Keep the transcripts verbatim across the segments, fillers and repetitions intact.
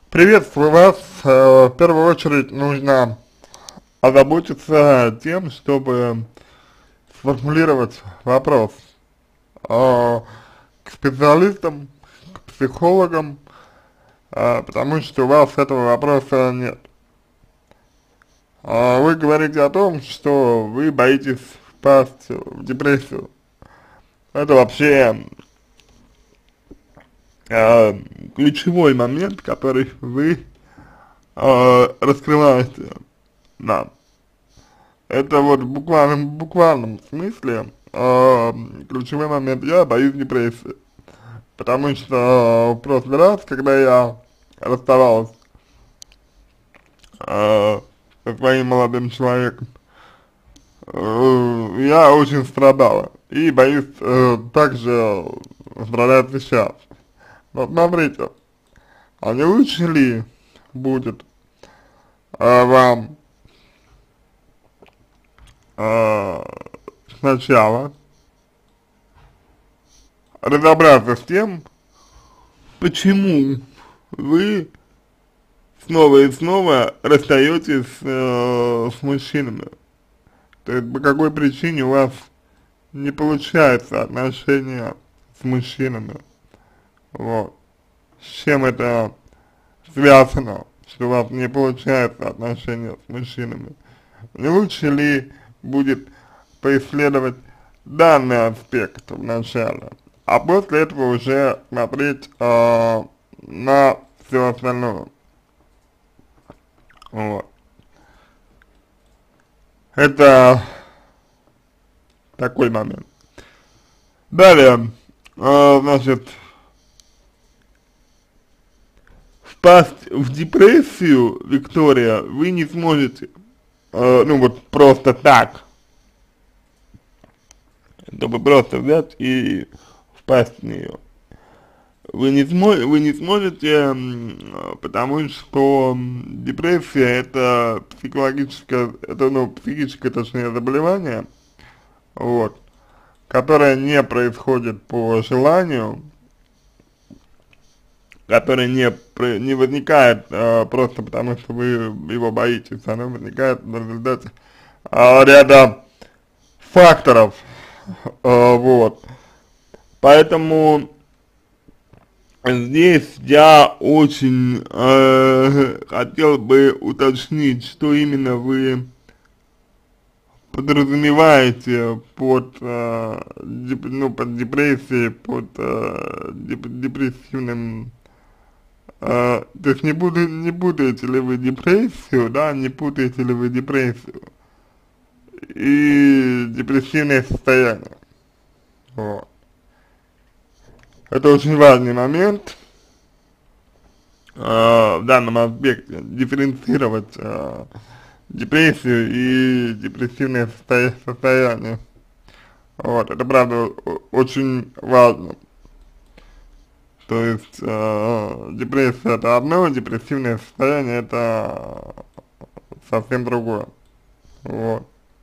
Приветствую вас. Э, В первую очередь нужно озаботиться тем, чтобы сформулировать вопрос э, к специалистам, к психологам, э, потому что у вас этого вопроса нет. А Вы говорите о том, что вы боитесь впасть в депрессию. Это вообще э, ключевой момент, который вы э, раскрываете нам. Это вот в буквальном, буквальном смысле э, ключевой момент. Я боюсь депрессии, потому что в прошлый раз, когда я расставалась э, со своим молодым человеком, э, я очень страдала и боюсь э, также страдать сейчас. Но смотрите, а не лучше ли будет э, вам э, сначала разобраться с тем, почему вы снова и снова расстаетесь э, с мужчинами? То есть по какой причине у вас не получается отношения с мужчинами? Вот. С чем это связано, что у вас не получается отношения с мужчинами? Не лучше ли будет поисследовать данный аспект вначале, а после этого уже смотреть э, на все остальное? Вот. Это такой момент. Далее, э, значит, впасть в депрессию, Виктория, вы не сможете, э, ну вот просто так, чтобы просто взять и впасть в нее. Вы не, смо вы не сможете, м, потому что м, депрессия это психологическое, это, ну, психическое, точнее, заболевание, вот, которое не происходит по желанию, которое не, про- не возникает э, просто потому, что вы его боитесь, оно возникает в результате э, ряда факторов, э, вот, поэтому здесь я очень э, хотел бы уточнить, что именно вы подразумеваете под, э, деп, ну, под депрессией, под э, деп, депрессивным, э, то есть не, буду, не путаете ли вы депрессию, да, не путаете ли вы депрессию и депрессивное состояние, вот. Это очень важный момент, э, в данном аспекте, дифференцировать э, депрессию и депрессивное состо состояние. Вот, это правда очень важно. То есть э, депрессия это одно, депрессивное состояние это совсем другое. Вот.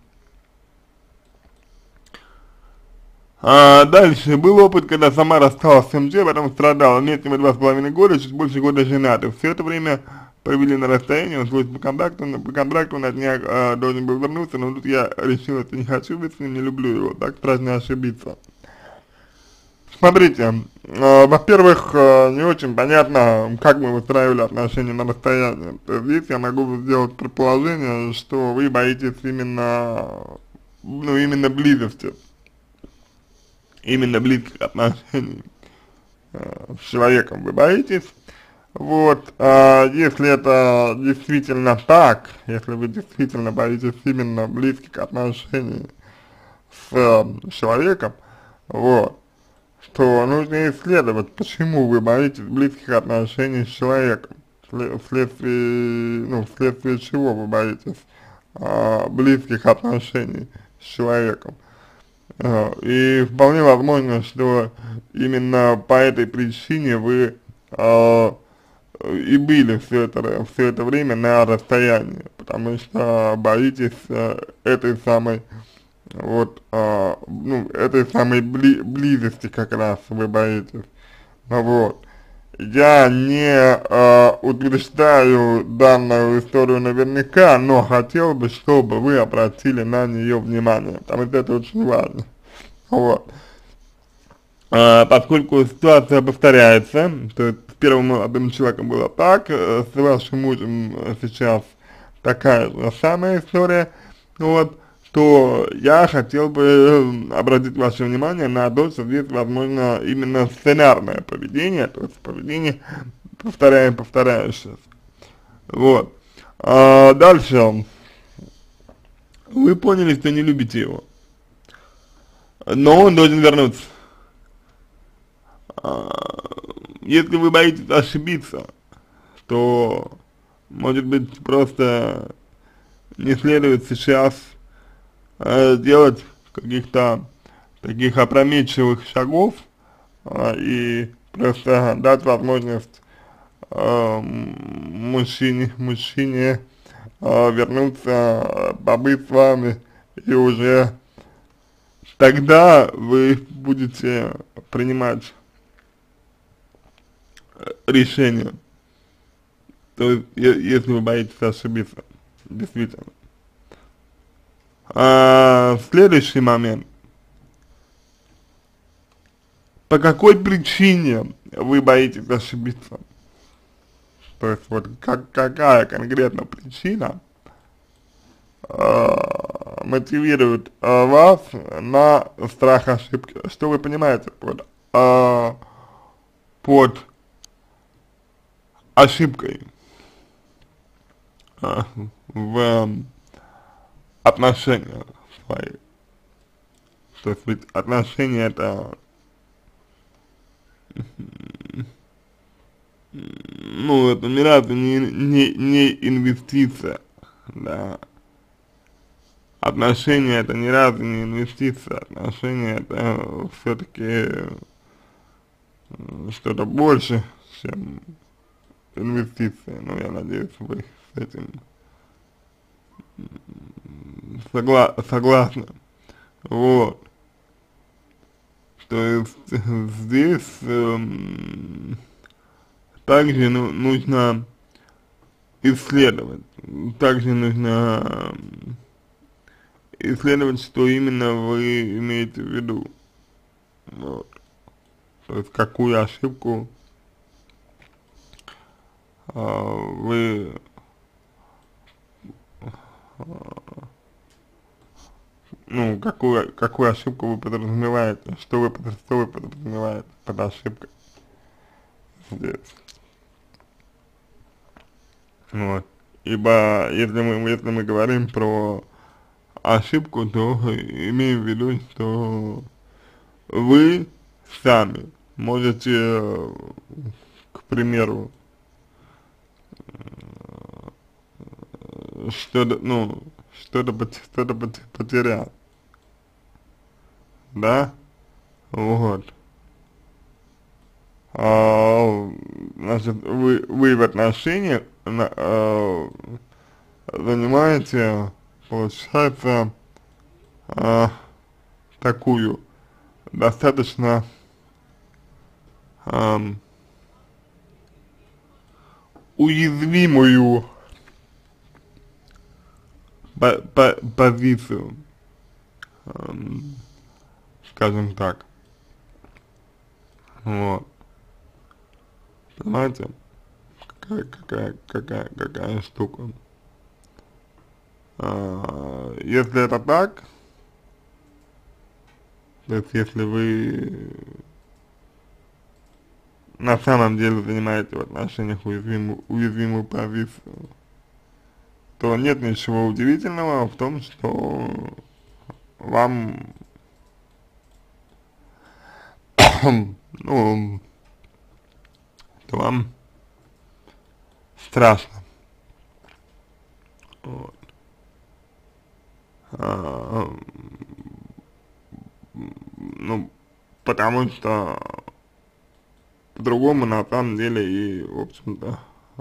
А дальше, был опыт, когда сама рассталась с МЖ, потом страдала, вместе мы два с половиной года, чуть больше года женаты. Все это время провели на расстоянии, он свой по контракту, по контракту на днях э, должен был вернуться, но тут я решила, что не хочу быть с ним, не люблю его, так страшно ошибиться. Смотрите, э, во-первых, э, не очень понятно, как мы выстраивали отношения на расстоянии. То есть здесь я могу сделать предположение, что вы боитесь именно, ну, именно близости, именно близких отношений э, с человеком вы боитесь. Вот, а если это действительно так, если вы действительно боитесь именно близких отношений с э, человеком, вот, то нужно исследовать, почему вы боитесь близких отношений с человеком, вследствие, ну, вследствие чего вы боитесь а, близких отношений с человеком. А, и вполне возможно, что именно по этой причине вы а, и были все это, все это время на расстоянии, потому что боитесь а, этой самой вот, а, ну, этой самой бли близости как раз вы боитесь, ну, вот, Я не э, утверждаю данную историю наверняка, но хотел бы, чтобы вы обратили на нее внимание, потому что это очень важно. Вот. А, поскольку ситуация повторяется, то есть с первым молодым человеком было так, э, с вашим мужем сейчас такая же самая история, вот, то я хотел бы обратить ваше внимание на то, что здесь возможно именно сценарное поведение, то есть поведение повторяем, повторяющееся. Вот. А дальше, вы поняли, что не любите его, но он должен вернуться. А, если вы боитесь ошибиться, то, может быть, просто не следует сейчас э, делать каких-то таких опрометчивых шагов э, и просто дать возможность э, мужчине, мужчине э, вернуться, побыть с вами, и уже тогда вы будете принимать решение. То есть, если вы боитесь ошибиться, действительно. А, следующий момент. По какой причине вы боитесь ошибиться? То есть, вот как, какая конкретно причина а, мотивирует а, вас на страх ошибки? Что вы понимаете под, а, под ошибкой а, в отношениях своих? То есть ведь отношения это, ну, это ни разу не, не, не инвестиция, да. Отношения это ни разу не инвестиция, отношения это все-таки что-то больше, чем инвестиции. Ну, я надеюсь, вы с этим согла согласны. Вот. То есть здесь эм, также ну, нужно исследовать, также нужно исследовать, что именно вы имеете в виду. Вот. То есть какую ошибку а, вы ну, какую, какую ошибку вы подразумеваете, что вы, что вы подразумеваете под ошибкой здесь. Вот. Ибо если мы, если мы говорим про ошибку, то имеем в виду, что вы сами можете, к примеру, что-то, ну, что-то что-то потерять, да, вот. А, значит, вы, вы в отношениях на, а, занимаете, получается, а, такую достаточно а, уязвимую по по позицию, а, скажем так, вот, понимаете, какая, какая, какая, какая штука. А, если это так, то есть если вы на самом деле занимаете в отношениях уязвимую, уязвимую позицию, то нет ничего удивительного в том, что вам, ну, то вам страшно. Вот. А, ну, потому что по-другому на самом деле и, в общем-то,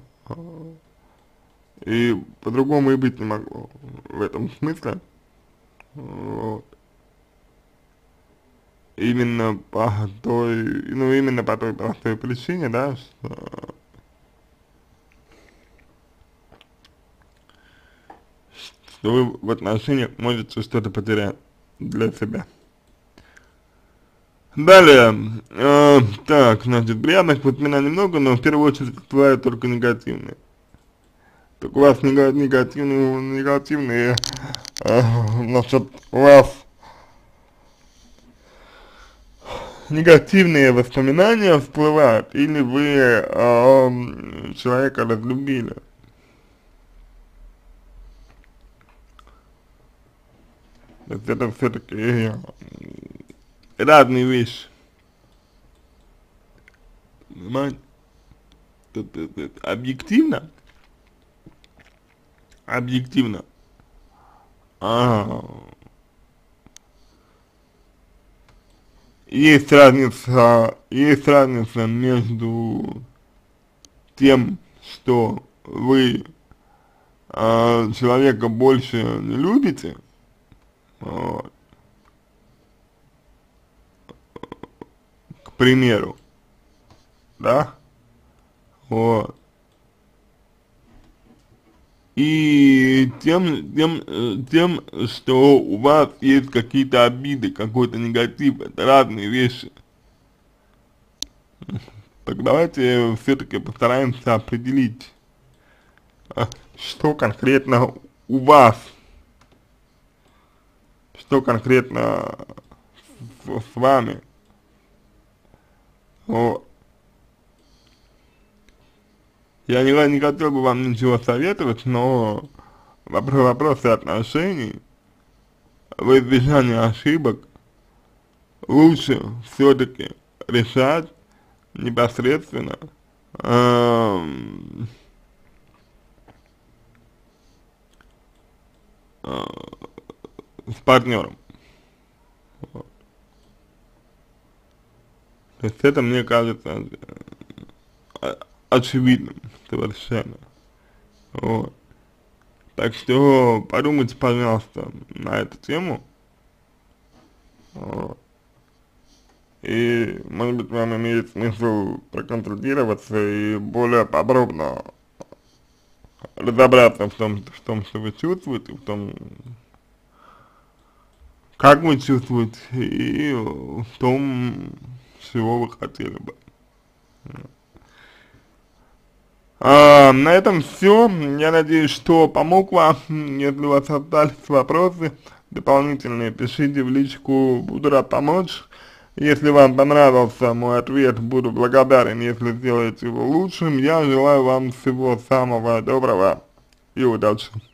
и по-другому и быть не могло в этом смысле. Вот. именно по той, ну, именно по той простой причине, да, что, что вы в отношениях можете что-то потерять для себя. Далее, э, так, значит, приятных воспоминаний много, но в первую очередь бывают только негативные. Так у вас нега негативные, негативные, э, значит, у вас негативные воспоминания всплывают, или вы э, человека разлюбили. То есть это все-таки разные вещи. Понимаете? Тут, тут, тут объективно, объективно, а, есть разница, есть разница между тем, что вы а, человека больше не любите, вот, к примеру, да, вот, и тем, тем, э, тем, что у вас есть какие-то обиды, какой-то негатив, это разные вещи. Так давайте все-таки постараемся определить, а, что конкретно у вас, что конкретно с, с вами. Вот. Я не, не хотел бы вам ничего советовать, но вопрос, вопросы отношений, в избежание ошибок, лучше все-таки решать непосредственно эм, э, с партнером. Вот. То есть это, мне кажется, э, очевидным совершенно. Вот. Так что подумайте, пожалуйста, на эту тему. Вот. И, может быть, вам имеет смысл проконсультироваться и более подробно разобраться в том, в том, что вы чувствуете, в том, как вы чувствуете, и в том, чего вы хотели бы. А, на этом все. Я надеюсь, что помог вам. Если у вас остались вопросы дополнительные, пишите в личку, буду рад помочь. Если вам понравился мой ответ, буду благодарен, если сделаете его лучшим. Я желаю вам всего самого доброго и удачи.